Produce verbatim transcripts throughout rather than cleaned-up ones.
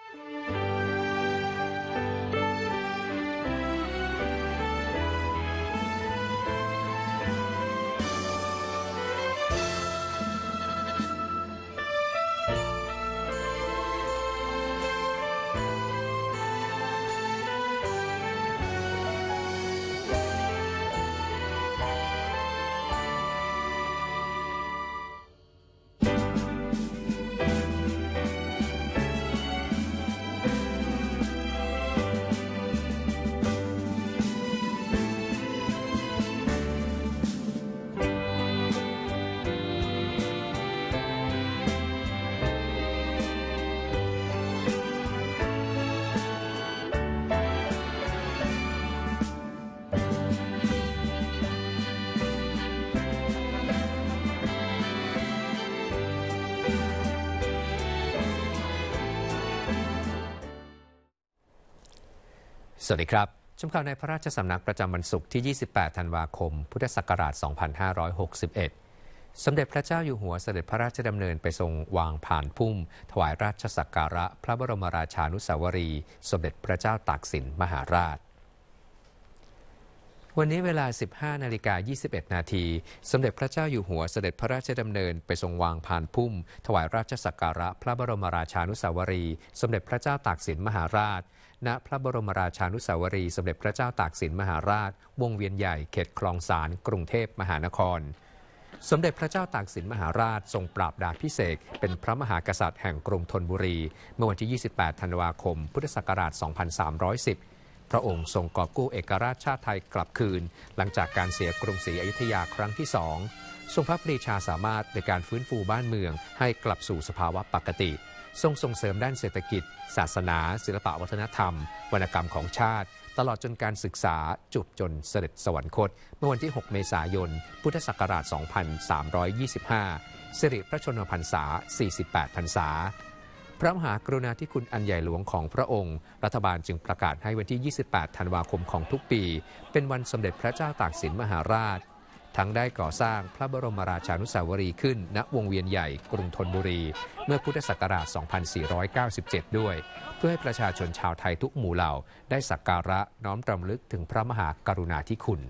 สวัสดีครับชมข่าวในพระราชสำนักประจำวันศุกร์ที่ ยี่สิบแปด ธันวาคม พุทธศักราช สองพันห้าร้อยหกสิบเอ็ด สมเด็จพระเจ้าอยู่หัวเสด็จพระราชดำเนินไปทรงวางผ่านพุ่มถวายราชสักการะพระบรมราชานุสาวรีย์สมเด็จพระเจ้าตากสินมหาราชวันนี้เวลา สิบห้านาฬิกายี่สิบเอ็ด นาทีสมเด็จพระเจ้าอยู่หัวเสด็จพระราชดำเนินไปทรงวางผ่านพุ่มถวายราชสักการะพระบรมราชานุสาวรีย์สมเด็จพระเจ้าตากสินมหาราชณพระบรมราชานุสาวรีย์สมเด็จพระเจ้าตากสินมหาราชวงเวียนใหญ่เขตคลองสานกรุงเทพมหานครสมเด็จพระเจ้าตากสินมหาราชทรงปราบดาบพิเศษเป็นพระมหากษัตริย์แห่งกรุงธนบุรีเมื่อวันที่ ยี่สิบแปด ธันวาคม พุทธศักราช สองพันสามร้อยสิบ พระองค์ทรงกอบกู้เอกราชชาติไทยกลับคืนหลังจากการเสียกรุงศรีอยุธยาครั้งที่สองทรงพระปรีชาสามารถในการฟื้นฟูบ้านเมืองให้กลับสู่สภาวะปกติทรงส่งเสริมด้านเศรษฐกิจศาสนาศิลปวัฒนธรรมวรรณกรรมของชาติตลอดจนการศึกษาจุบจนเสด็จสวรรคตเมื่อวันที่ หก เมษายน พุทธศักราช สองพันสามร้อยยี่สิบห้า สิริพระชนมพรรษา สี่สิบแปด พรรษาพระมหากรุณาธิคุณอันใหญ่หลวงของพระองค์รัฐบาลจึงประกาศให้วันที่ ยี่สิบแปด ธันวาคมของทุกปีเป็นวันสมเด็จพระเจ้าตากสินมหาราชทั้งได้ก่อสร้างพระบรมราชานุสาวรีย์ขึ้นณวงเวียนใหญ่กรุงธนบุรีเมื่อพุทธศักราช สองพันสี่ร้อยเก้าสิบเจ็ด ด้วยเพื่อให้ประชาชนชาวไทยทุกหมู่เหล่าได้สักการะน้อมรำลึกถึงพระมหากรุณาธิคุณ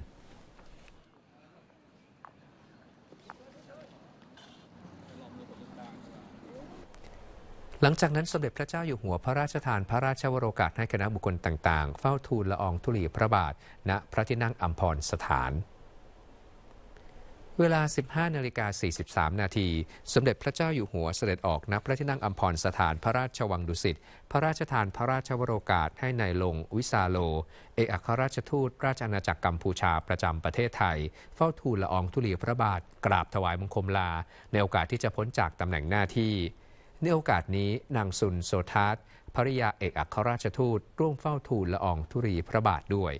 หลังจากนั้นสมเด็จพระเจ้าอยู่หัวพระราชทานพระราชวโรกาสให้คณะบุคคลต่างๆเฝ้าทูลละอองธุลีพระบาทณพระที่นั่งอัมพรสถานเวลา สิบห้านาฬิกาสี่สิบสาม นาทีสมเด็จพระเจ้าอยู่หัวเสด็จออกณพระที่นั่งอัมพรสถานพระราชวังดุสิตพระราชทานพระราชวโรกาสให้นายลงวิสาโลเอกอัครราชทูตราชอาณาจักรกัมพูชาประจำประเทศไทยเฝ้าทูลละอองธุลีพระบาทกราบถวายบังคมลาในโอกาสที่จะพ้นจากตำแหน่งหน้าที่ในโอกาสนี้นางซุนโซทัสภริยาเอกอัครราชทูตร่วมเฝ้าทูลละอองธุลีพระบาทด้วย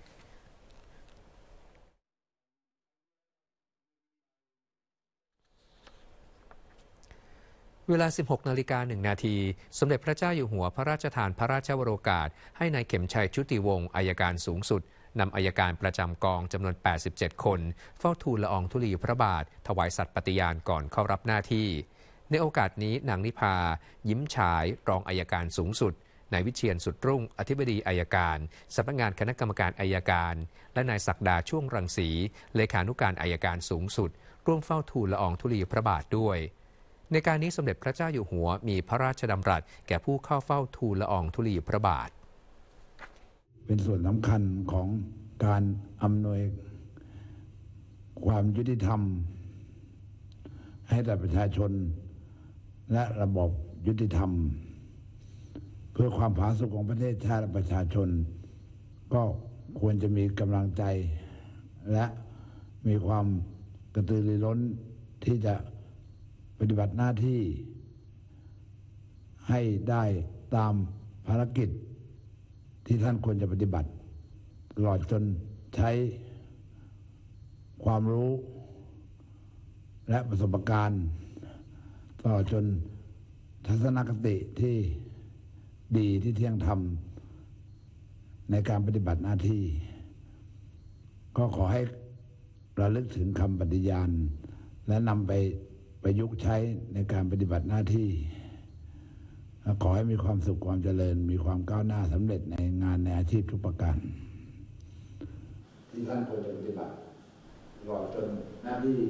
เวลา สิบหกนาฬิกาหนึ่ง นาทีสมเด็จพระเจ้าอยู่หัวพระราชทานพระราชวโรกาสให้นายเข็มชัยชุติวงศ์อัยการสูงสุดนำอัยการประจำกองจำนวนแปดสิบเจ็ดคนเฝ้าทูลละอองธุลีพระบาทถวายสัตย์ปฏิญาณก่อนเข้ารับหน้าที่ในโอกาสนี้นางนิพายิ้มฉายรองอัยการสูงสุดนายวิเชียรสุดรุ่งอธิบดีอัยการสำนักงานคณะกรรมการอัยการและนายศักดาช่วงรังสีเลขานุการอัยการสูงสุดร่วมเฝ้าทูลละอองธุลีพระบาทด้วยในการนี้สมเด็จพระเจ้าอยู่หัวมีพระราชดำรัสแก่ผู้เข้าเฝ้าทูลละอองธุลีพระบาทเป็นส่วนสำคัญของการอำนวยความยุติธรรมให้แก่ประชาชนและระบบยุติธรรมเพื่อความผาสุกของประเทศชาติและประชาชนก็ควรจะมีกำลังใจและมีความกระตือรือร้นที่จะปฏิบัติหน้าที่ให้ได้ตามภารกิจที่ท่านควรจะปฏิบัติตลอดจนใช้ความรู้และประสบการณ์ตลอดจนทัศนคติที่ดีที่เที่ยงธรรมในการปฏิบัติหน้าที่ก็ขอให้ระลึกถึงคำปฏิญาณและนำไปประยุกต์ใช้ในการปฏิบัติหน้าที่ขอให้มีความสุขความเจริญมีความก้าวหน้าสำเร็จในงานในอาชีพทุกประการที่ท่านควรจะปฏิบัติตลอดจนหน้าที่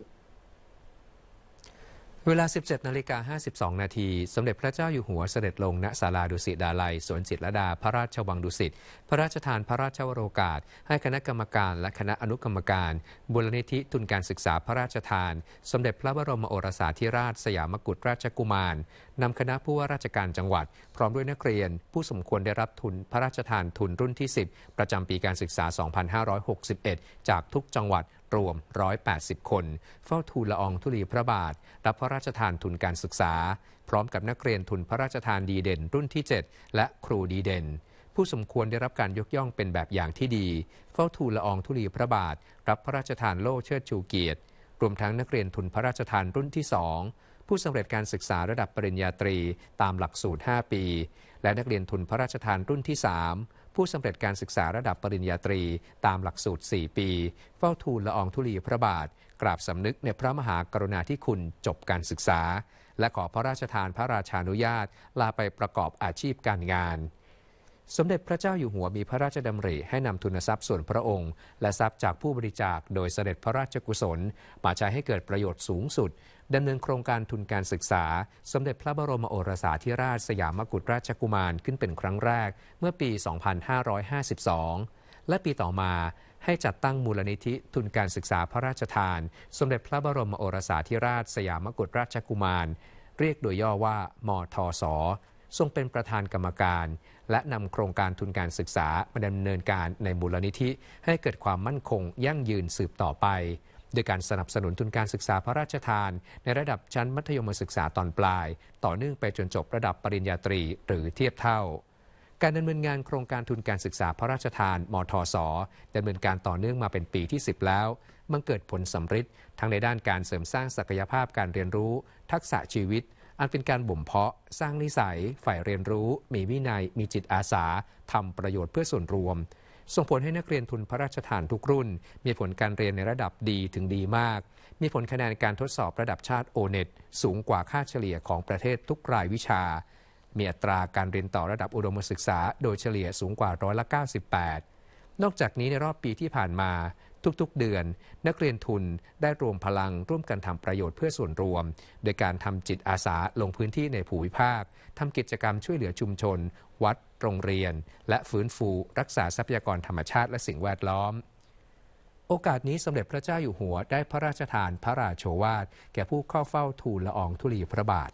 เวลา สิบเจ็ดนาฬิกาห้าสิบสอง นาทีสมเด็จพระเจ้าอยู่หัวเสด็จลงณศาลาดุสิตดาลัยสวนจิตรลดาพระราชวังดุสิตพระราชทานพระราชวโรกาสให้คณะกรรมการและคณะอนุกรรมการมูลนิธิทุนการศึกษาพระราชทานสมเด็จพระบรมโอรสาธิราชสยามกุฎราชกุมารนำคณะผู้ว่าราชการจังหวัดพร้อมด้วยนักเรียนผู้สมควรได้รับทุนพระราชทานทุนรุ่นที่ สิบ ประจำปีการศึกษา สองพันห้าร้อยหกสิบเอ็ด จากทุกจังหวัดรวม หนึ่งร้อยแปดสิบ คนเฝ้าทูลละอองธุลีพระบาทรับพระราชทานทุนการศึกษาพร้อมกับนักเรียนทุนพระราชทานดีเด่นรุ่นที่ เจ็ด และครูดีเด่นผู้สมควรได้รับการยกย่องเป็นแบบอย่างที่ดีเฝ้าทูลละอองธุลีพระบาทรับพระราชทานโล่เชิดชูเกียรติรวมทั้งนักเรียนทุนพระราชทานรุ่นที่ สอง ผู้สำเร็จการศึกษาระดับปริญญาตรีตามหลักสูตร ห้า ปีและนักเรียนทุนพระราชทานรุ่นที่ สามผู้สำเร็จการศึกษาระดับปริญญาตรีตามหลักสูตร สี่ ปีเฝ้าทูลละอองธุลีพระบาทกราบสำนึกในพระมหากรุณาธิคุณจบการศึกษาและขอพระราชทานพระราชานุญาตลาไปประกอบอาชีพการงานสมเด็จพระเจ้าอยู่หัวมีพระราชดำริให้นำทุนทรัพย์ส่วนพระองค์และทรัพย์จากผู้บริจาคโดยเสด็จพระราชกุศลมาใช้ให้เกิดประโยชน์สูงสุดดำเนินโครงการทุนการศึกษาสมเด็จพระบรมโอรสาธิราชสยามกุฎราชกุมารขึ้นเป็นครั้งแรกเมื่อปี สองพันห้าร้อยห้าสิบสอง และปีต่อมาให้จัดตั้งมูลนิธิทุนการศึกษาพระราชทานสมเด็จพระบรมโอรสาธิราชสยามกุฎราชกุมารเรียกโดยย่อว่ามทส.ทรงเป็นประธานกรรมการและนำโครงการทุนการศึกษามาดำเนินการในมูลนิธิให้เกิดความมั่นคงยั่งยืนสืบต่อไปโดยการสนับสนุนทุนการศึกษาพระราชทานในระดับชั้นมัธยมศึกษาตอนปลายต่อเนื่องไปจนจบระดับปริญญาตรีหรือเทียบเท่าการดำเนินงานโครงการทุนการศึกษาพระราชทานมทส.ดำเนินการต่อเนื่องมาเป็นปีที่ สิบ แล้วมันเกิดผลสำฤทธิ์ทั้งในด้านการเสริมสร้างศักยภาพการเรียนรู้ทักษะชีวิตอันเป็นการบ่มเพาะสร้างนิสัยฝ่ายเรียนรู้มีวินัยมีจิตอาสาทำประโยชน์เพื่อส่วนรวมส่งผลให้นักเรียนทุนพระราชทานทุกรุ่นมีผลการเรียนในระดับดีถึงดีมากมีผลคะแนนการทดสอบระดับชาติ โอ เน็ต สูงกว่าค่าเฉลี่ยของประเทศทุกรายวิชามีอัตราการเรียนต่อระดับอุดมศึกษาโดยเฉลี่ยสูงกว่าร้อยละเก้าสิบแปดนอกจากนี้ในรอบปีที่ผ่านมาทุกๆเดือนนักเรียนทุนได้รวมพลังร่วมกันทำประโยชน์เพื่อส่วนรวมโดยการทำจิตอาสาลงพื้นที่ในภูมิภาคทำกิจกรรมช่วยเหลือชุมชนวัดโรงเรียนและฟื้นฟูรักษาทรัพยากรธรรมชาติและสิ่งแวดล้อมโอกาสนี้สมเด็จพระเจ้าอยู่หัวได้พระราชทานพระราโชวาทแก่ผู้เข้าเฝ้าทูลละอองธุลีพระบาท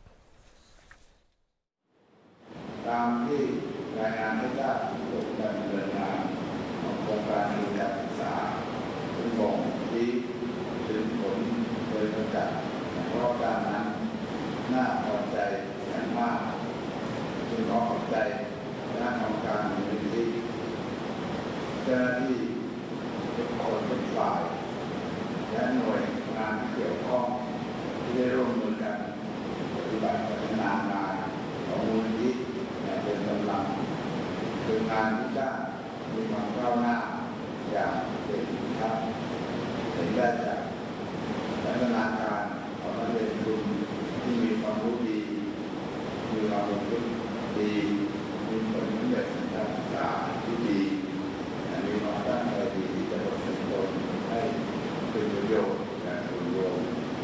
ตามที่รายงานให้ทราบเกี่ยวกับการดำเนินงานของโครงการทุนการศึกษาซึ่งบ่งชี้ถึงผลโดยประจักษ์เพราะการนั้นน่าพอใจอย่างมากจึงขอขอบใจคณะกรรมการมูลนิธิเจ้าหน้าที่ทุกคนทุกฝ่ายและหน่วยงานที่เกี่ยวข้องที่ได้ร่วมมือกันปฏิบัติพัฒนางานของมูลนิธิอย่างเป็นกำลังคืองานที่ได้มีความก้าวหน้าอย่างเด่นชัดเห็นได้จากพัฒนาการของนักเรียนทุนที่มีความรู้ดีมีความรู้ดีมีผลสำเร็จการศึกษาที่ดีและมีความตั้งใจดีที่จะดำเนินตนให้เป็นประโยชน์แก่ส่วนรวม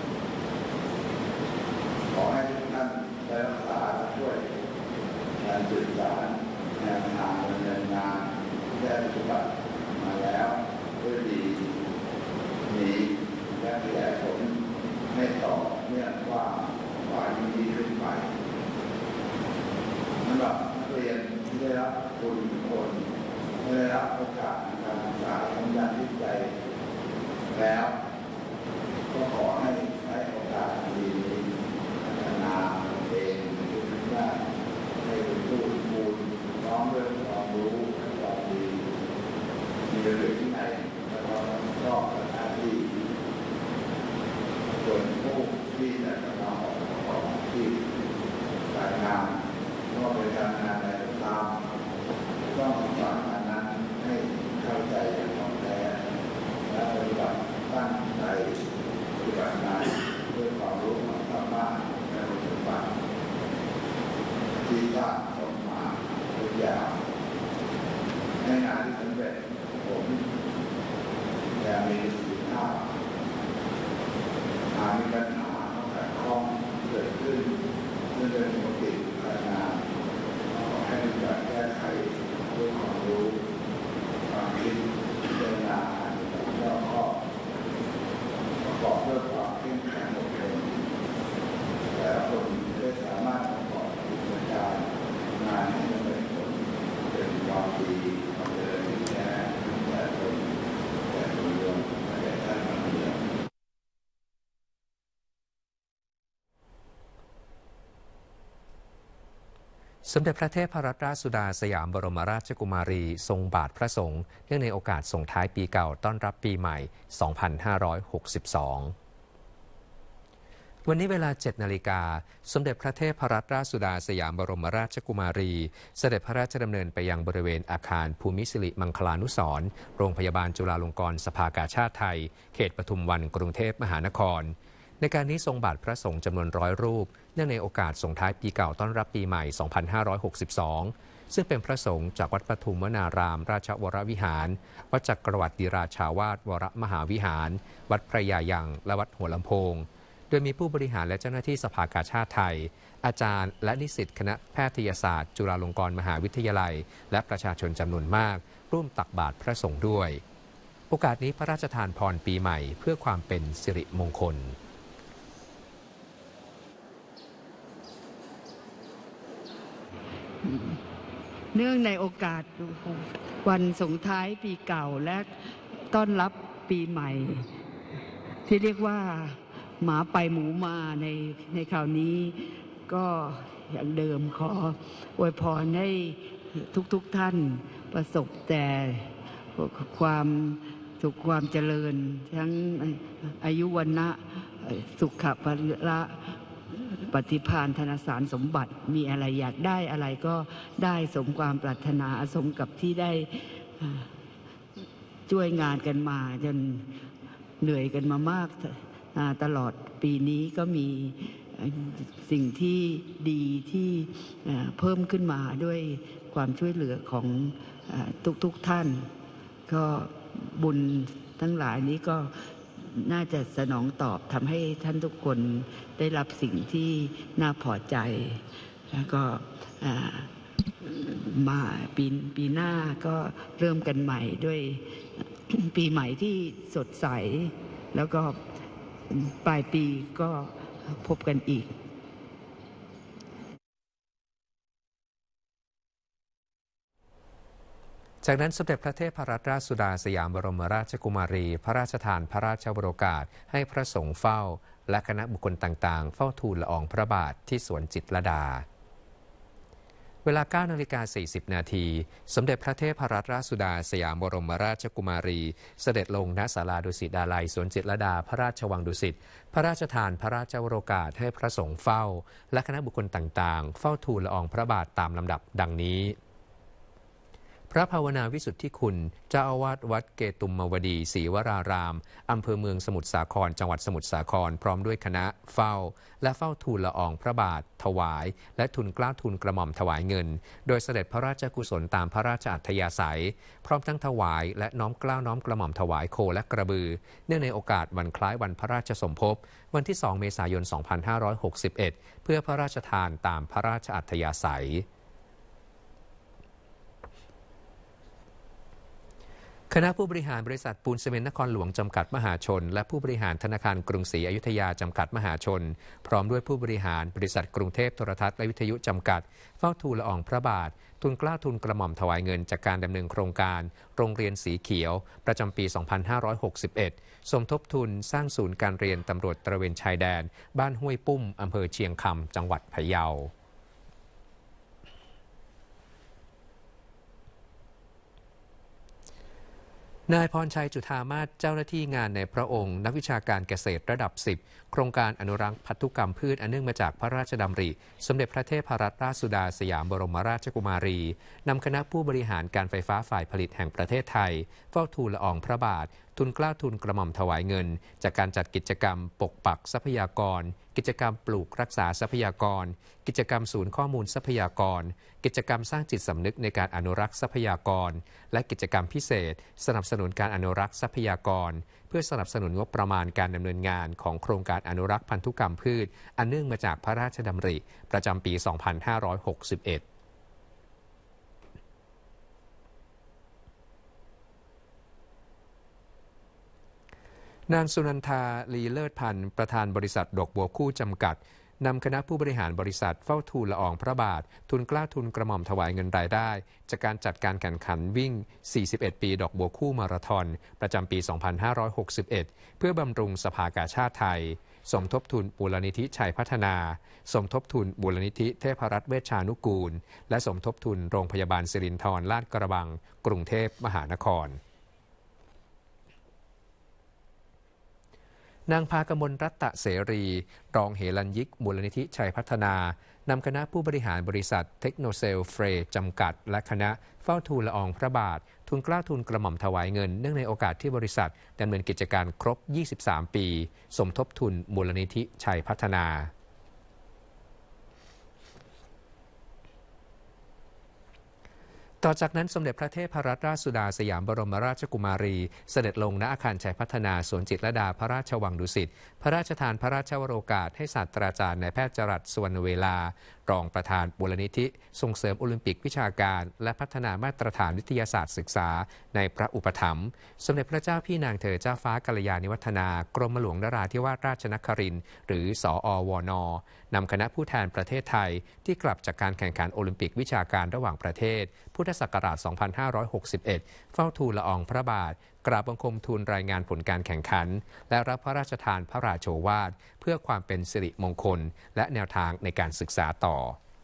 ขอให้ทุกท่านได้รักษาและช่วยการสื่อสารแนวทางดำเนินงานที่ได้ปฏิบัติมาแล้วด้วยดีมีและขยายผลให้ต่อเนื่องว่าฝ่ายนี้ขึ้นไปสำหรับนักเรียนที่ได้รับทุนทุกคนได้รับโอกาสในการศึกษาทางด้านจิตใจแล้วก็ขอให้ใช้โอกาสดีนี้พัฒนาเองทุกด้านให้เป็นผู้มูลน้อมด้วยความรู้ความดีมีระเบียบวินัยและความชอบหน้าที่ส่วนผู้ที่จะทำออกของที่การงานก็เป็นการงานใดก็ตามต้องสอนงานนั้นให้เข้าใจอย่างถ่องแท้และปฏิบัติตั้งใจปฏิบัติงานด้วยความรู้ความสามารถและความสามารถขที่สร้างสมมาทุกอย่างในงานที่สำเร็จผมจะมีสีหน้าหามีปัญหาขัดข้องเกิดขึ้นเมื่อเดินปกติการงานให้การแก้ไขด้วยความรู้ความคิดเจรนาแล้วก็ประกอบด้วยความเข้มแข็งอดทนแต่ละคนได้สามารถประกอบกิจการงานให้สำเร็จผลเป็นความดีความเจริญที่แท้แต่ตนแต่ส่วนรวมแต่ท่านทั้งเดียวสมเด็จพระเทพรัตนราชสุดาสยามบรมราชกุมารีทรงบาทพระสงฆ์เนื่องในโอกาสส่งท้ายปีเก่าต้อนรับปีใหม่ สองพันห้าร้อยหกสิบสอง วันนี้เวลา เจ็ดนาฬิกา สมเด็จพระเทพรัตนราชสุดาสยามบรมราชกุมารีเสด็จพระราชดำเนินไปยังบริเวณอาคารภูมิสิริมังคลานุสรณ์โรงพยาบาลจุฬาลงกรณ์สภากาชาดไทยเขตปทุมวันกรุงเทพมหานครในการนี้ทรงบาทพระสงฆ์จำนวนร้อยรูปเนื่องในโอกาสส่งท้ายปีเก่าต้อนรับปีใหม่ สองพันห้าร้อยหกสิบสอง ซึ่งเป็นพระสงฆ์จากวัดปทุมวนารามราชวรวิหารวัดจักรวรรดิราชาวาสวรมหาวิหารวัดพระยายังและวัดหัวลำโพงโดยมีผู้บริหารและเจ้าหน้าที่สภากาชาดไทยอาจารย์และนิสิตคณะแพทยศาสตร์จุฬาลงกรณ์มหาวิทยาลัยและประชาชนจำนวนมากร่วมตักบาตรพระสงฆ์ด้วยโอกาสนี้พระราชทานพรปีใหม่เพื่อความเป็นสิริมงคลเนื่องในโอกาสวันส่งท้ายปีเก่าและต้อนรับปีใหม่ที่เรียกว่าหมาไปหมูมาในในคราวนี้ก็อย่างเดิมขออวยพรให้ทุกๆ ท่านประสบแต่ความสุขความเจริญทั้งอายุวันนะสุขภาละปฏิภาณธนสารสมบัติมีอะไรอยากได้อะไรก็ได้สมความปรารถนาสมกับที่ได้ช่วยงานกันมาจนเหนื่อยกันมามากตลอดปีนี้ก็มีสิ่งที่ดีที่เพิ่มขึ้นมาด้วยความช่วยเหลือของทุกๆท่านก็บุญทั้งหลายนี้ก็น่าจะสนองตอบทำให้ท่านทุกคนได้รับสิ่งที่น่าพอใจแล้วก็มาปีปีหน้าก็เริ่มกันใหม่ด้วยปีใหม่ที่สดใสแล้วก็ปลายปีก็พบกันอีกจากนั้นสมเด็จพระเทพรัตนราชสุดาสยามบรมราชกุมารีพระราชทานพระราชวโรกาสให้พระสงฆ์เฝ้าและคณะบุคคลต่างๆเฝ้าทูลละอองพระบาทที่สวนจิตรลดาเวลา เก้านาฬิกาสี่สิบ นาทีสมเด็จพระเทพรัตนราชสุดาสยามบรมราชกุมารีเสด็จลงณศาลาดุสิตดาลัยสวนจิตรลดาพระราชวังดุสิตพระราชทานพระราชวโรกาสให้พระสงฆ์เฝ้าและคณะบุคคลต่างๆเฝ้าทูลละอองพระบาทตามลำดับดังนี้พระภาวนาวิสุทธิคุณเจ้าอาวาสวัดเกตุมมวดีศรีวรารามอำเภอเมืองสมุทรสาครจังหวัดสมุทรสาครพร้อมด้วยคณะเฝ้าและเฝ้าทูลละอองพระบาทถวายและทูลเกล้าทูลกระหม่อมถวายเงินโดยเสด็จพระราชกุศลตามพระราชอัธยาศัยพร้อมทั้งถวายและน้อมเกล้าน้อมกระหม่อมถวายโคและกระบือเนื่องในโอกาสวันคล้ายวันพระราชสมภพวันที่สองเมษายนสองพันห้าร้อยหกสิบเอ็ดเพื่อพระราชทานตามพระราชอัธยาศัยคณะผู้บริหารบริษัทปูนซีเมนต์นครหลวงจำกัดมหาชนและผู้บริหารธนาคารกรุงศรีอยุธยาจำกัดมหาชนพร้อมด้วยผู้บริหารบริษัทกรุงเทพโทรทัศน์และวิทยุจำกัดเฝ้าทูลละอองพระบาททูลเกล้าทูลกระหม่อมถวายเงินจากการดำเนินโครงการโรงเรียนสีเขียวประจำปี สองพันห้าร้อยหกสิบเอ็ด สมทบทุนสร้างศูนย์การเรียนตำรวจตระเวนชายแดนบ้านห้วยปุ้มอำเภอเชียงคำจังหวัดพะเยานายพรชัยจุฑามาศเจ้าหน้าที่งานในพระองค์นักวิชาการเกษตรระดับสิบโครงการอนุรักษ์พันธุกรรมพืชอันเนื่องมาจากพระราชดำริสมเด็จพระเทพรัตนราชสุดาสยามบรมราชกุมารีนำคณะผู้บริหารการไฟฟ้าฝ่ายผลิตแห่งประเทศไทยเฝ้าทูลละอองพระบาททุนเกล้าทุนกระหม่อมถวายเงินจากการจัดกิจกรรมปกปักทรัพยากรกิจกรรมปลูกรักษาทรัพยากรกิจกรรมศูนย์ข้อมูลทรัพยากรกิจกรรมสร้างจิตสำนึกในการอนุรักษ์ทรัพยากรและกิจกรรมพิเศษสนับสนุนการอนุรักษ์ทรัพยากรเพื่อสนับสนุนงบประมาณการดำเนินงานของโครงการอนุรักษ์พันธุกรรมพืชอันเนื่องมาจากพระราชดำริประจำปี สองพันห้าร้อยหกสิบเอ็ดนางสุนันทา ลีเลิศพันธ์ประธานบริษัทดอกบัวคู่จำกัดนำคณะผู้บริหารบริษัทเฝ้าทูลละอองพระบาททุนเกล้าทุนกระหม่อมถวายเงินรายได้จากการจัดการแข่งขันวิ่ง สี่สิบเอ็ด ปีดอกบัวคู่มาราธอนประจำปี สองพันห้าร้อยหกสิบเอ็ด เพื่อบำรุงสภากาชาดไทยสมทบทุนมูลนิธิชัยพัฒนาสมทบทุนมูลนิธิเทพรัตน์เวชชานุกูลและสมทบทุนโรงพยาบาลสิรินธรลาดกระบังกรุงเทพมหานครนางพากมลรัตเสรีรองเหรัญยิกมูลนิธิชัยพัฒนานำคณะผู้บริหารบริษัทเทคโนเซลเฟรจำกัดและคณะเฝ้าทูลละอองพระบาททุนเกล้าทุนกระหม่อมถวายเงินเนื่องในโอกาสที่บริษัทดำเนินกิจการครบ ยี่สิบสาม ปีสมทบทุนมูลนิธิชัยพัฒนาต่อจากนั้นสมเด็จพระเทพรัตนราชสุดาสยามบรมราชกุมารีเสด็จลงณอาคารชัยพัฒนาสวนจิตรลดาพระราชวังดุสิตพระราชทานพระราชวโรกาสให้ศาสตราจารย์นายแพทย์จรัสสุวรรณเวลารองประธานมูลนิธิส่งเสริมโอลิมปิกวิชาการและพัฒนามาตรฐานวิทยาศาสตร์ศึกษาในพระอุปถัมภ์สมเด็จพระเจ้าพี่นางเธอเจ้าฟ้ากัลยาณิวัฒนากรมหลวงนราธิวาสราชนครินทร์หรือสอวนนำคณะผู้แทนประเทศไทยที่กลับจากการแข่งขันโอลิมปิกวิชาการระหว่างประเทศพุทธศักราช สองพันห้าร้อยหกสิบเอ็ด เฝ้าทูลละอองพระบาทกราบบังคมทูลรายงานผลการแข่งขันและรับพระราชทานพระราโชวาทเพื่อความเป็นสิริมงคลและแนวทางในการศึกษาต่อ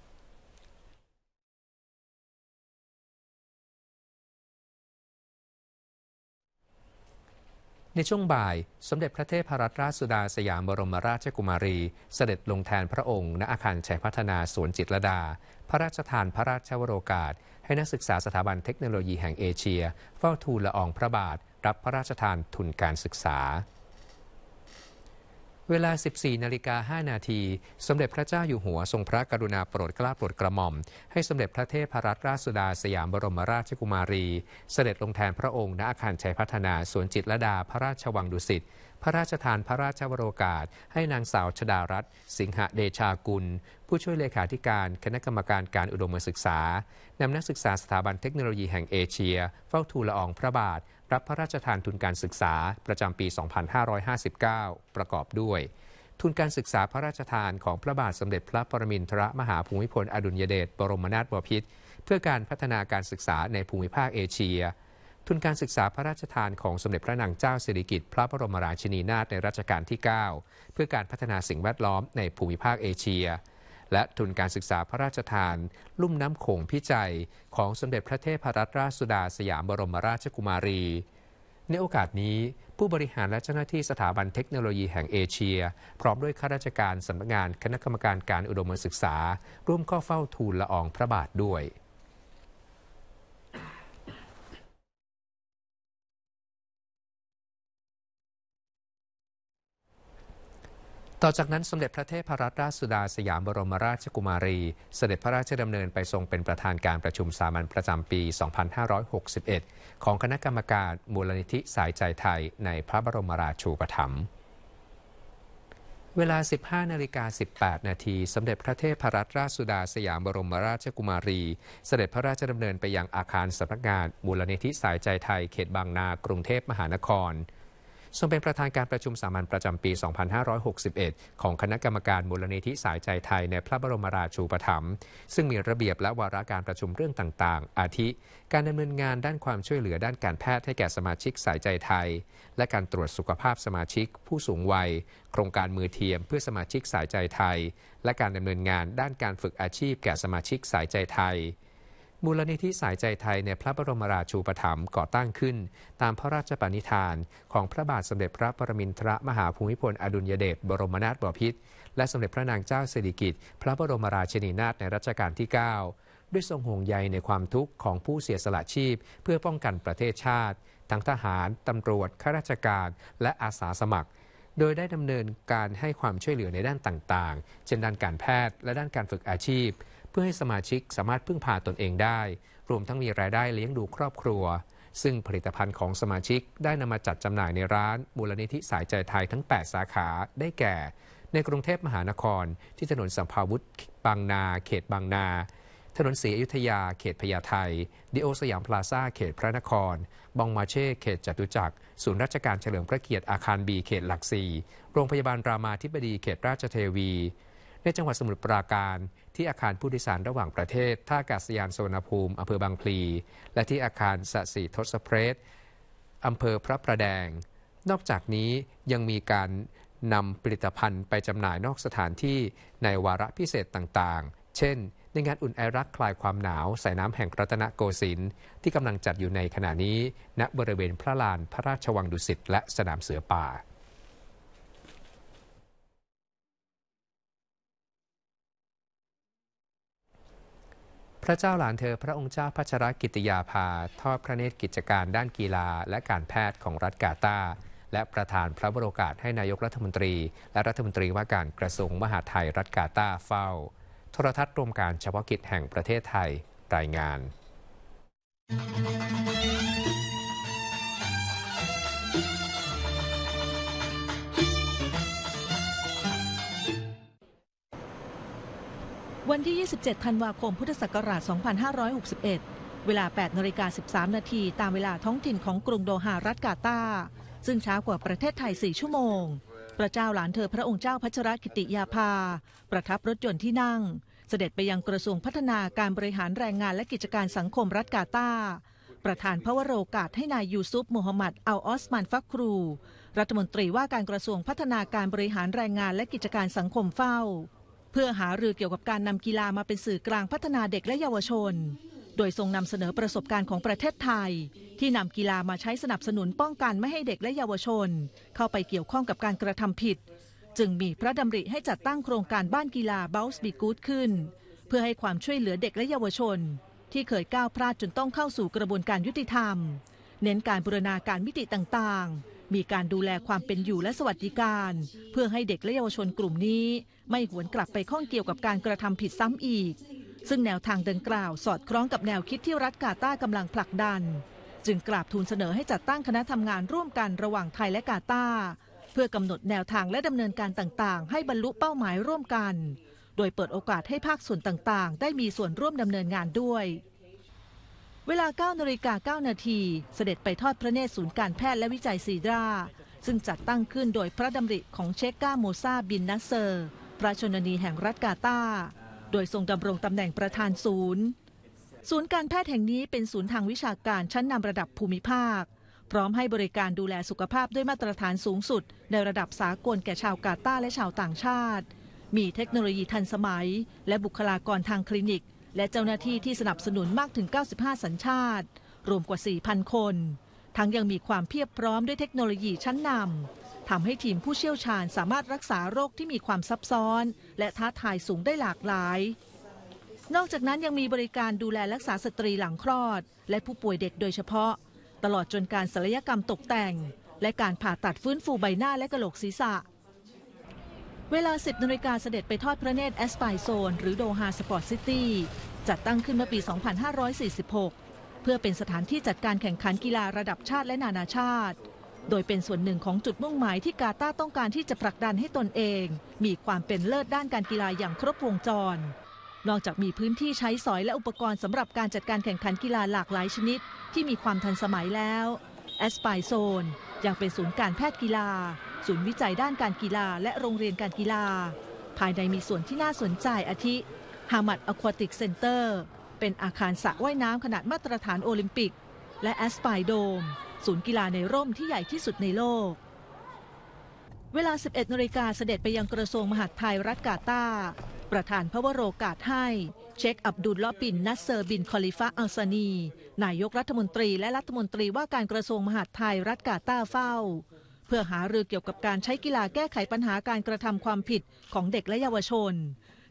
ในช่วงบ่ายสมเด็จพระเทพรัตนราชสุดาสยามบรมราชกุมารีเสด็จลงแทนพระองค์ณอาคารชัยพัฒนาสวนจิตรลดาพระราชทานพระราชวโรกาสให้นักศึกษาสถาบันเทคโนโลยีแห่งเอเชียเฝ้าทูลละอองพระบาทรับพระราชทานทุนการศึกษาเวลา สิบสี่นาฬิกาห้านาทีสมเด็จพระเจ้าอยู่หัวทรงพระกรุณาโปรดเกล้าโปรดกระหม่อมให้สมเด็จพระเทพรัตนราชสุดาสยามบรมราชกุมารีเสด็จลงแทนพระองค์ณอาคารชัยพัฒนาสวนจิตรลดาพระราชวังดุสิตพระราชทานพระราชวโรกาสให้นางสาวชฎารัตน์สิงหเดชากุลผู้ช่วยเลขาธิการคณะกรรมการการอุดมศึกษานำนักศึกษาสถาบันเทคโนโลยีแห่งเอเชียเฝ้าทูลละอองพระบาทรับพระราชทานทุนการศึกษาประจำปี สองพันห้าร้อยห้าสิบเก้า ประกอบด้วยทุนการศึกษาพระราชทานของพระบาทสมเด็จพระปรมินทรมหาภูมิพลอดุลยเดชบรมนาถบพิตรเพื่อการพัฒนาการศึกษาในภูมิภาคเอเชียทุนการศึกษาพระราชทานของสมเด็จพระนางเจ้าสิริกิติ์พระบรมราชินีนาถในรัชกาลที่ เก้า เพื่อการพัฒนาสิ่งแวดล้อมในภูมิภาคเอเชียและทุนการศึกษาพระราชทานลุ่มน้ำโขงพิจัยของสมเด็จพระเทพรัตนราชสุดาสยามบรมราชกุมารีในโอกาสนี้ผู้บริหารและเจ้าหน้าที่สถาบันเทคโนโลยีแห่งเอเชียพร้อมด้วยข้าราชการสำนักงานคณะกรรมการการอุดมศึกษาร่วมเข้าเฝ้าทูลละอองพระบาทด้วยต่อจากนั้นสมเด็จพระเทพรัตนราชสุดาสยามบรมราชกุมารีเสด็จพระราชดำเนินไปทรงเป็นประธานการประชุมสามัญประจำปี สองพันห้าร้อยหกสิบเอ็ด ของคณะกรรมการมูลนิธิสายใจไทยในพระบรมราชูปถัมภ์เวลา สิบห้านาฬิกาสิบแปดนาทีสมเด็จพระเทพรัตนราชสุดาสยามบรมราชกุมารีเสด็จพระราชดำเนินไปยังอาคารสำนักงานมูลนิธิสายใจไทยเขตบางนากรุงเทพมหานครทรงเป็นประธานการประชุมสามัญประจำปี สองพันห้าร้อยหกสิบเอ็ด ของคณะกรรมการมูลนิธิสายใจไทยในพระบรมราชูปถัมภ์ซึ่งมีระเบียบและวาระการประชุมเรื่องต่างๆอาทิการดำเนินงานด้านความช่วยเหลือด้านการแพทย์ให้แก่สมาชิกสายใจไทยและการตรวจสุขภาพสมาชิกผู้สูงวัยโครงการมือเทียมเพื่อสมาชิกสายใจไทยและการดำเนินงานด้านการฝึกอาชีพแก่สมาชิกสายใจไทยมูลนิธิสายใจไทยในพระบรมราชูปถัมภ์ก่อตั้งขึ้นตามพระราชปณิธานของพระบาทสมเด็จพระปรมินทรมหาภูมิพลอดุลยเดชบรมนาถบพิตรและสมเด็จพระนางเจ้าสิริกิติ์พระบรมราชินีนาถในรัชกาลที่ เก้าด้วยทรงห่วงใยในความทุกข์ของผู้เสียสละชีพเพื่อป้องกันประเทศชาติทั้งทหารตำรวจข้าราชการและอาสาสมัครโดยได้ดำเนินการให้ความช่วยเหลือในด้านต่างๆเช่นด้านการแพทย์และด้านการฝึกอาชีพเพื่อให้สมาชิกสามารถพึ่งพาตนเองได้รวมทั้งมีรายได้เลี้ยงดูครอบครัวซึ่งผลิตภัณฑ์ของสมาชิกได้นำมาจัดจำหน่ายในร้านมูลนิธิสายใจไทยทั้งแปดสาขาได้แก่ในกรุงเทพมหานครที่ถนนสัมภาวุธบางนาเขตบางนาถนนศรีอยุธยาเขตพญาไทดิโอสยามพลาซ่าเขตพระนครบองมาเช่เขตจตุจักรศูนย์ราชการเฉลิมพระเกียรติอาคารบีเขตหลักสี่โรงพยาบาลรามาธิบดีเขตราชเทวีในจังหวัดสมุทรปราการที่อาคารผู้โดยสารระหว่างประเทศท่าอากาศยานสุวรรณภูมิอำเภอบางพลีและที่อาคารสศิทศเพรสอำเภอพระประแดงนอกจากนี้ยังมีการนำผลิตภัณฑ์ไปจำหน่ายนอกสถานที่ในวาระพิเศษต่างๆเช่นในงานอุ่นไอรักคลายความหนาวสายน้ำแห่งรัตนโกสินทร์ที่กำลังจัดอยู่ในขณะนี้ณบริเวณพระลานพระราชวังดุสิตและสนามเสือป่าพระเจ้าหลานเธอพระองค์เจ้าพัชรกิติยาภาทอดพระเนตรกิจการด้านกีฬาและการแพทย์ของรัฐกาตาร์และประทานพระวโรกาสให้นายกรัฐมนตรีและรัฐมนตรีว่าการกระทรวงมหาดไทยรัฐกาตาร์เฝ้าโทรทัศน์รวมการเฉพาะกิจแห่งประเทศไทยรายงานวันที่ ยี่สิบเจ็ด ธันวาคม พุทธศักราช สองพันห้าร้อยหกสิบเอ็ด เวลา แปดนาฬิกาสิบสามนาทีตามเวลาท้องถิ่นของกรุงโดฮารัฐกาตาร์ซึ่งช้ากว่าประเทศไทย สี่ ชั่วโมงพระเจ้าหลานเธอพระองค์เจ้าพัชรกิติยาภาประทับรถยนต์ที่นั่งเสด็จไปยังกระทรวงพัฒนาการบริหารแรงงานและกิจการสังคมรัฐกาตาร์ประธานพระวโรกาสให้นายยูซุฟมูฮัมหมัดอัลออสมันฟักครูรัฐมนตรีว่าการกระทรวงพัฒนาการบริหารแรงงานและกิจการสังคมเฝ้าเพื่อหารือเกี่ยวกับการนำกีฬามาเป็นสื่อกลางพัฒนาเด็กและเยาวชนโดยทรงนำเสนอประสบการณ์ของประเทศไทยที่นำกีฬามาใช้สนับสนุนป้องกันไม่ให้เด็กและเยาวชนเข้าไปเกี่ยวข้องกับการกระทำผิดจึงมีพระดำริให้จัดตั้งโครงการบ้านกีฬา Bounce Be Good ขึ้นเพื่อให้ความช่วยเหลือเด็กและเยาวชนที่เคยก้าวพลาดจนต้องเข้าสู่กระบวนการยุติธรรมเน้นการบูรณาการมิติต่างๆมีการดูแลความเป็นอยู่และสวัสดิการเพื่อให้เด็กและเยาวชนกลุ่มนี้ไม่หวนกลับไปข้องเกี่ยวกับการกระทำผิดซ้ำอีกซึ่งแนวทางดังกล่าวสอดคล้องกับแนวคิดที่รัฐกาตาร์กำลังผลักดันจึงกราบทูลเสนอให้จัดตั้งคณะทำงานร่วมกันระหว่างไทยและกาตาร์เพื่อกำหนดแนวทางและดำเนินการต่างๆให้บรรลุเป้าหมายร่วมกันโดยเปิดโอกาสให้ภาคส่วนต่างๆได้มีส่วนร่วมดำเนินงานด้วยเวลา เก้านาฬิกาเก้านาทีเสด็จไปทอดพระเนตรศูนย์การแพทย์และวิจัยซีดราซึ่งจัดตั้งขึ้นโดยพระดำริของเชคกาโมซาบินนัสเซอร์พระชนนีแห่งรัฐกาตาร์โดยทรงดำรงตำแหน่งประธานศูนย์ศูนย์การแพทย์แห่งนี้เป็นศูนย์ทางวิชาการชั้นนำระดับภูมิภาคพร้อมให้บริการดูแลสุขภาพด้วยมาตรฐานสูงสุดในระดับสากลแก่ชาวกาตาร์และชาวต่างชาติมีเทคโนโลยีทันสมัยและบุคลากรทางคลินิกและเจ้าหน้าที่ที่สนับสนุนมากถึงเก้าสิบห้าสัญชาติรวมกว่า สี่พัน คนทั้งยังมีความเพียบพร้อมด้วยเทคโนโลยีชั้นนำทำให้ทีมผู้เชี่ยวชาญสามารถรักษาโรคที่มีความซับซ้อนและท้าทายสูงได้หลากหลายนอกจากนั้นยังมีบริการดูแลรักษาสตรีหลังคลอดและผู้ป่วยเด็กโดยเฉพาะตลอดจนการศัลยกรรมตกแต่งและการผ่าตัดฟื้นฟูใบหน้าและกะโหลกศีรษะเวลา สิบนาฬิกาเสด็จไปทอดพระเนตรแอสไพโซนหรือโดฮาสปอร์ตซิตี้จัดตั้งขึ้นเมื่อปี สองพันห้าร้อยสี่สิบหก เพื่อเป็นสถานที่จัดการแข่งขันกีฬาระดับชาติและนานาชาติโดยเป็นส่วนหนึ่งของจุดมุ่งหมายที่กาตาร์ต้องการที่จะผลักดันให้ตนเองมีความเป็นเลิศด้านการกีฬาอย่างครบวงจรนอกจากมีพื้นที่ใช้สอยและอุปกรณ์สำหรับการจัดการแข่งขันกีฬาหลากหลายชนิดที่มีความทันสมัยแล้วแอสไพโซนยังเป็นศูนย์การแพทย์กีฬาศูนย์วิจัยด้านการกีฬาและโรงเรียนการกีฬาภายในมีส่วนที่น่าสนใจอาทิฮามัดอะควาติกเซ็นเตอร์เป็นอาคารสระว่ายน้ำขนาดมาตรฐานโอลิมปิกและแอสไพโดมศูนย์กีฬาในร่มที่ใหญ่ที่สุดในโลกเวลา สิบเอ็ดนาฬิกาเสด็จไปยังกระทรวงมหาดไทยรัฐกาตาร์ประธานพระวโรกาสให้เชคอับดุลลอฮ์บินนัสเซอร์บินคอลิฟะอัลซานีนายกรัฐมนตรีและรัฐมนตรีว่าการกระทรวงมหาดไทยรัฐกาตาร์เฝ้าเพื่อหารือเกี่ยวกับการใช้กีฬาแก้ไขปัญหาการกระทำความผิดของเด็กและเยาวชน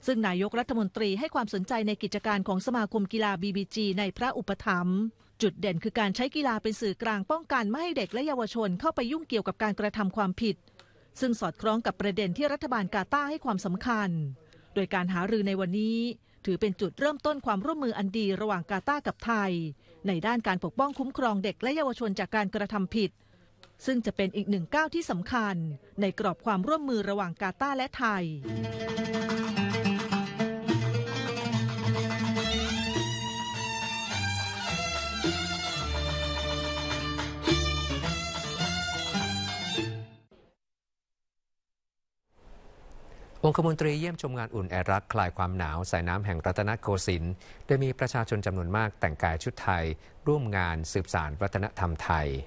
ซึ่งนายกรัฐมนตรีให้ความสนใจในกิจการของสมาคมกีฬา บี บี จี ในพระอุปถัมภ์จุดเด่นคือการใช้กีฬาเป็นสื่อกลางป้องกันไม่ให้เด็กและเยาวชนเข้าไปยุ่งเกี่ยวกับการกระทำความผิดซึ่งสอดคล้องกับประเด็นที่รัฐบาลกาตาร์ให้ความสำคัญโดยการหารือในวันนี้ถือเป็นจุดเริ่มต้นความร่วมมืออันดีระหว่างกาตาร์กับไทยในด้านการปกป้องคุ้มครองเด็กและเยาวชนจากการกระทำผิดซึ่งจะเป็นอีกหนึ่งก้าวที่สำคัญในกรอบความร่วมมือระหว่างกาตาร์และไทยองคมนตรีเยี่ยมชมงานอุ่นแอรักคลายความหนาวสายน้ำแห่งรัตนโกสินทร์โดยมีประชาชนจำนวนมากแต่งกายชุดไทยร่วมงานสืบสานวัฒนธรรมไทย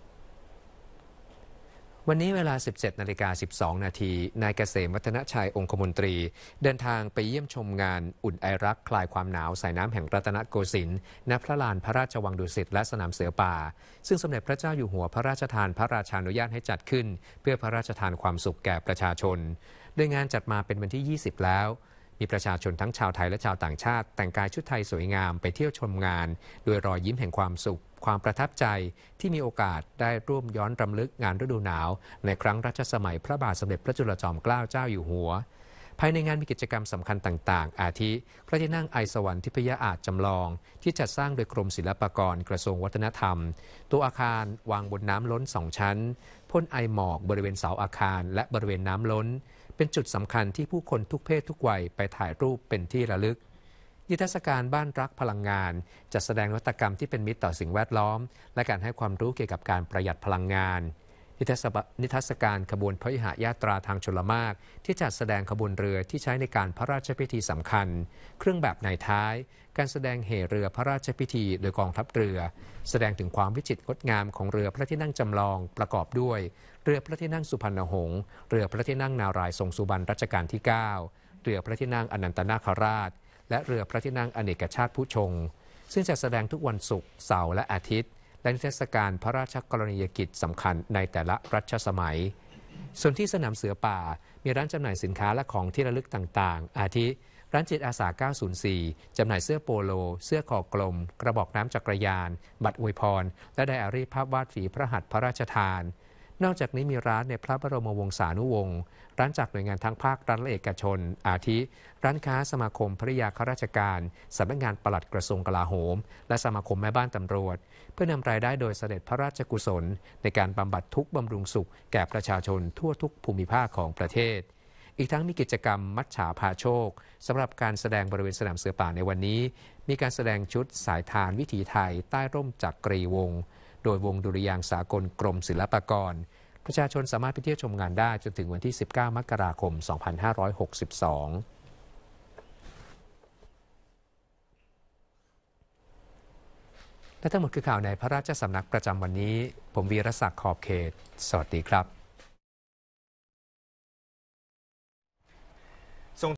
วันนี้เวลา สิบเจ็ดนาฬิกาสิบสองนาทีนายเกษมวัฒนชัยองคมนตรีเดินทางไปเยี่ยมชมงานอุ่นไอรักคลายความหนาวสายน้ำแห่งรัตนโกสินทร์ณพระลานพระราชวังดุสิตและสนามเสือป่าซึ่งสมเด็จพระเจ้าอยู่หัวพระราชทานพระราชานุญาตให้จัดขึ้นเพื่อพระราชทานความสุขแก่ประชาชนโดยงานจัดมาเป็นวันที่ยี่สิบแล้วมีประชาชนทั้งชาวไทยและชาวต่างชาติแต่งกายชุดไทยสวยงามไปเที่ยวชมงานโดยรอยยิ้มแห่งความสุขความประทับใจที่มีโอกาสได้ร่วมย้อนรำลึกงานฤดูหนาวในครั้งรัชสมัยพระบาทสมเด็จพระจุลจอมเกล้าเจ้าอยู่หัวภายในงานมีกิจกรรมสำคัญต่างๆอาทิพระที่นั่งไอสวรรค์ทิพยอาจจำลองที่จัดสร้างโดยกรมศิลปากรกระทรวงวัฒนธรรมตัวอาคารวางบนน้ำล้นสองชั้นพ่นไอหมอกบริเวณเสาอาคารและบริเวณน้ำล้นเป็นจุดสำคัญที่ผู้คนทุกเพศทุกวัยไปถ่ายรูปเป็นที่ระลึกนิทรรศการบ้านรักพลังงานจัดแสดงนวัตกรรมที่เป็นมิตรต่อสิ่งแวดล้อมและการให้ความรู้เกี่ยวกับการประหยัดพลังงานนิทรรศการขบวนพยุหญาตราทางชลมารที่จัดแสดงขบวนเรือที่ใช้ในการพระราชพิธีสำคัญเครื่องแบบในท้ายการแสดงเหเรือพระราชพิธีโดยกองทัพเรือแสดงถึงความวิจิตรงดงามของเรือพระที่นั่งจำลองประกอบด้วยเรือพระที่นั่งสุพรรณหงษ์เรือพระที่นั่งนารายณ์ทรงสุบรรณรัชกาลที่เก้าเรือพระที่นั่งอนันตนาคราชและเรือพระที่นั่งอเนกชาติผู้ชงซึ่งจะแสดงทุกวันศุกร์เสาร์และอาทิตย์และนิทรรศการพระราชกรณียกิจสำคัญในแต่ละรัชสมัยส่วนที่สนามเสือป่ามีร้านจำหน่ายสินค้าและของที่ระลึกต่างๆอาทิร้านจิตอาสาเก้าศูนย์สี่จำหน่ายเสื้อโปโลเสื้อคอกลมกระบอกน้ำจักรยานบัตรอวยพรและไดอารี่ภาพวาดฝีพระหัตถ์พระราชทานนอกจากนี้มีร้านในพระบรมวงศานุวงศ์ร้านจากหน่วยงานทั้งภาครัฐและเอกชนอาทิร้านค้าสมาคมภริยาข้าราชการสำนักงานปลัดกระทรวงกลาโหมและสมาคมแม่บ้านตำรวจเพื่อนำรายได้โดยเสด็จพระราชกุศลในการบำบัดทุกข์บำรุงสุขแก่ประชาชนทั่วทุกภูมิภาคของประเทศอีกทั้งมีกิจกรรมมัจฉาพาโชคสำหรับการแสดงบริเวณสนามเสือป่าในวันนี้มีการแสดงชุดสายทานวิถีไทยใต้ร่มจักรีวงศ์โดยวงดุริยางค์สากลกรมศิลปากรประชาชนสามารถไปเที่ยวชมงานได้จนถึงวันที่สิบเก้ามกราคมสองพันห้าร้อยหกสิบสองและทั้งหมดคือข่าวในพระราชสำนักประจำวันนี้ผมวีรศักดิ์ขอบเขตสวัสดีครับ